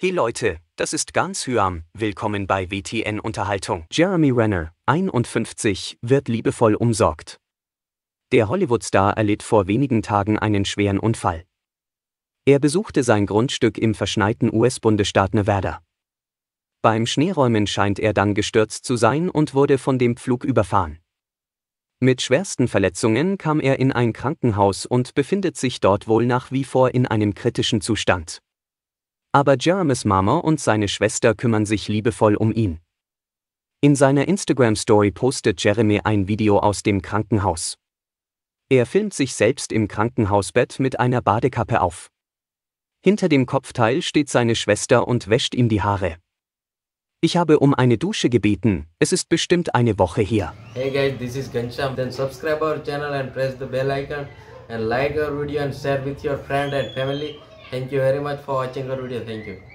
Hey Leute, das ist ganz Hyam, willkommen bei WTN Unterhaltung. Jeremy Renner, 51, wird liebevoll umsorgt. Der Hollywood-Star erlitt vor wenigen Tagen einen schweren Unfall. Er besuchte sein Grundstück im verschneiten US-Bundesstaat Nevada. Beim Schneeräumen scheint er dann gestürzt zu sein und wurde von dem Pflug überfahren. Mit schwersten Verletzungen kam er in ein Krankenhaus und befindet sich dort wohl nach wie vor in einem kritischen Zustand. Aber Jeremys Mama und seine Schwester kümmern sich liebevoll um ihn. In seiner Instagram-Story postet Jeremy ein Video aus dem Krankenhaus. Er filmt sich selbst im Krankenhausbett mit einer Badekappe auf. Hinter dem Kopfteil steht seine Schwester und wäscht ihm die Haare. Ich habe um eine Dusche gebeten, es ist bestimmt eine Woche her. Hey guys, this is Gansham. Then subscribe our channel and press the bell icon and like our video and share with your friend and family. Thank you very much for watching our video. Thank you.